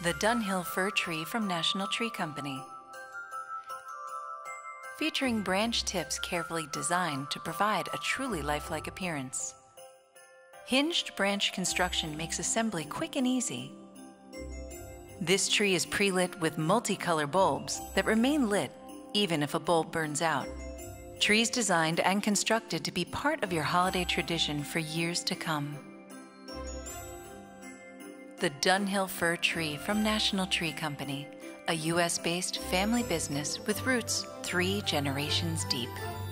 The Dunhill Fir Tree from National Tree Company. Featuring branch tips carefully designed to provide a truly lifelike appearance. Hinged branch construction makes assembly quick and easy. This tree is pre-lit with multicolor bulbs that remain lit even if a bulb burns out. Trees designed and constructed to be part of your holiday tradition for years to come. The Dunhill Fir Tree from National Tree Company, a U.S.-based family business with roots 3 generations deep.